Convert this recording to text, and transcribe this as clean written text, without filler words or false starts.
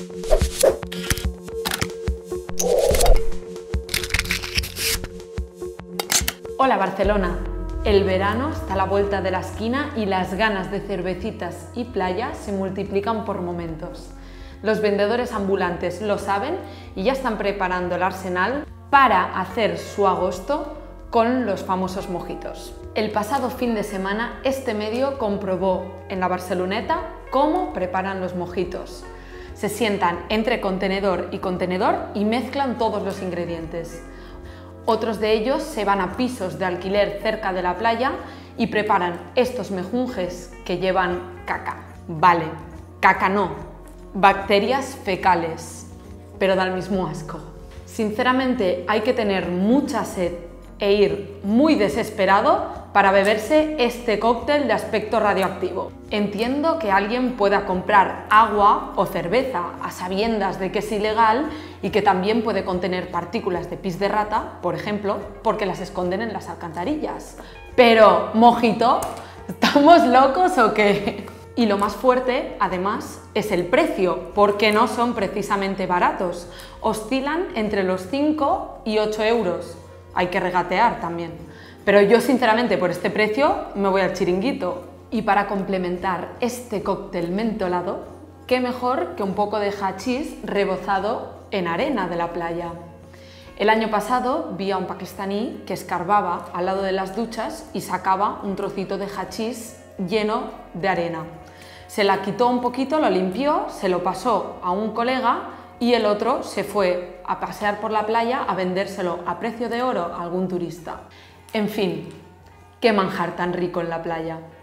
Hola Barcelona, el verano está a la vuelta de la esquina y las ganas de cervecitas y playa se multiplican por momentos. Los vendedores ambulantes lo saben y ya están preparando el arsenal para hacer su agosto con los famosos mojitos. El pasado fin de semana este medio comprobó en la Barceloneta cómo preparan los mojitos. Se sientan entre contenedor y mezclan todos los ingredientes. Otros de ellos se van a pisos de alquiler cerca de la playa y preparan estos mejunjes que llevan caca. Vale, caca no, bacterias fecales, pero da el mismo asco. Sinceramente hay que tener mucha sed e ir muy desesperado para beberse este cóctel de aspecto radioactivo. Entiendo que alguien pueda comprar agua o cerveza a sabiendas de que es ilegal y que también puede contener partículas de pis de rata, por ejemplo, porque las esconden en las alcantarillas. Pero, ¿mojito? ¿Estamos locos o qué? Y lo más fuerte, además, es el precio, porque no son precisamente baratos. Oscilan entre los 5 y 8 euros. Hay que regatear también. Pero yo sinceramente por este precio me voy al chiringuito. Y para complementar este cóctel mentolado, qué mejor que un poco de hachís rebozado en arena de la playa. El año pasado vi a un pakistaní que escarbaba al lado de las duchas y sacaba un trocito de hachís lleno de arena. Se la quitó un poquito, lo limpió, se lo pasó a un colega y el otro se fue a pasear por la playa a vendérselo a precio de oro a algún turista. En fin, qué manjar tan rico en la playa.